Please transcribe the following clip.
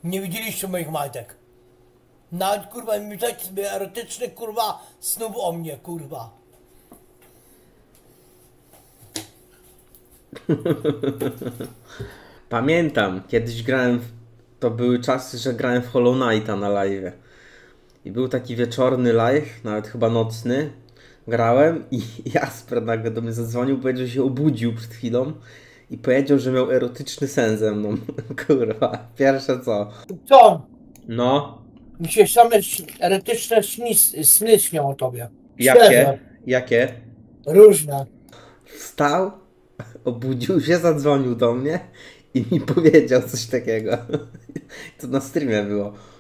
Nie widzieliście moich majtek. Nawet kurwa myśleć sobie erotyczny kurwa snów o mnie kurwa. Pamiętam, kiedyś grałem, to były czasy, że grałem w Hollow Knighta na live. I był taki wieczorny live, nawet chyba nocny. Grałem i Jasper nagle do mnie zadzwonił, powiedział, że się obudził przed chwilą i powiedział, że miał erotyczny sen ze mną. Kurwa, pierwsze co? Co? No, Mi się same erotyczne sny śnią o tobie. jakie? Szczerze. Jakie? Różne. Wstał, obudził się, zadzwonił do mnie i mi powiedział coś takiego. To na streamie było.